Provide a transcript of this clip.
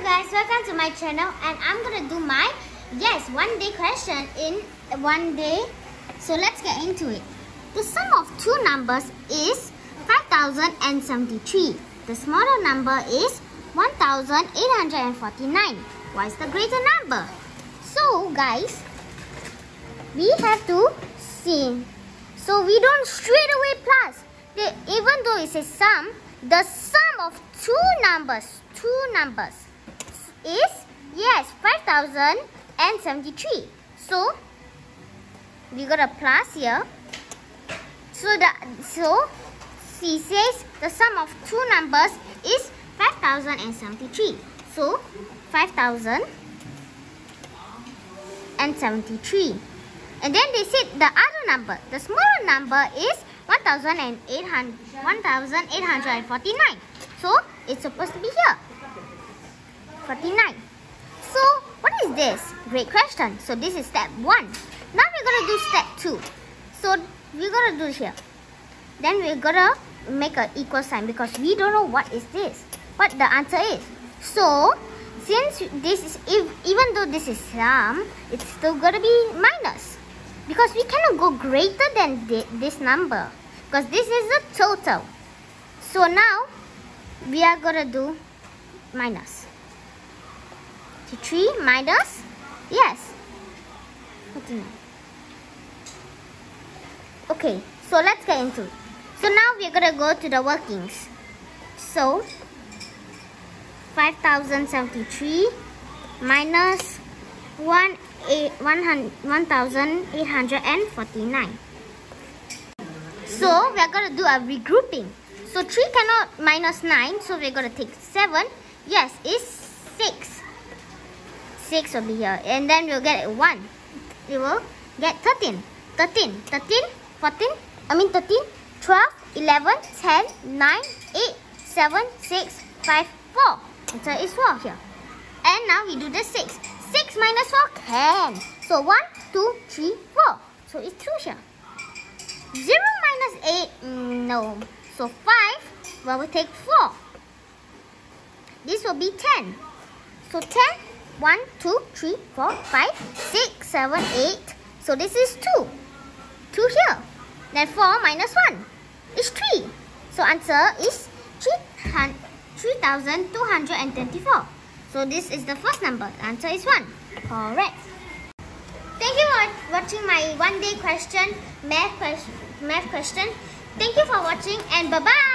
guys, welcome to my channel, and I'm gonna do my one day question in one day. So let's get into it. The sum of two numbers is 5073. The smaller number is 1849. What is the greater number? So guys, we have to see. So we don't straight away plus. Even though it says sum, the sum of two numbers is 5073. So we got a plus here. So she says the sum of two numbers is 5073. So 5073. And then they said the other number, the smaller number is 1849. So it's supposed to be here. 49. So what is this? Great question. So this is step 1. Now we're gonna do step 2. So we're gonna do here. Then we're gonna make an equal sign because we don't know what is this. What the answer is. So since this is, even though this is sum, it's still gonna be minus. Because we cannot go greater than this number. Because this is the total. So now we are gonna do minus. 3 minus, yes, 49. Okay, so let's get into it. So now we're gonna go to the workings. So 5073 minus 1849. So we're gonna do a regrouping. So 3 cannot minus 9, so we're gonna take 7. Yes, it's 6. 6 will be here, and then we'll get 1. We will get 13, 13, 12, 11, 10, 9, 8, 7, 6, 5, 4. Answer is 4 here. And now we do the 6. 6 minus 4, 10. So 1, 2, 3, 4. So it's 2 here. 0 minus 8, no. So 5, well, we take 4. This will be 10. So 10, 1, 2, 3, 4, 5, 6, 7, 8. So this is 2. 2 here. Then 4 minus 1 is 3. So answer is 3224. So this is the first number. The answer is 1. Correct. Thank you for watching my one day question, math question. Thank you for watching, and bye-bye.